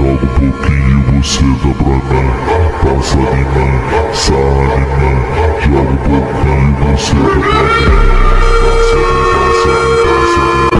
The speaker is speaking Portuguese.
Joga um pouquinho e você dá pra mim. Passa de mim, sai de mim. Joga um pouquinho e você dá pra mim.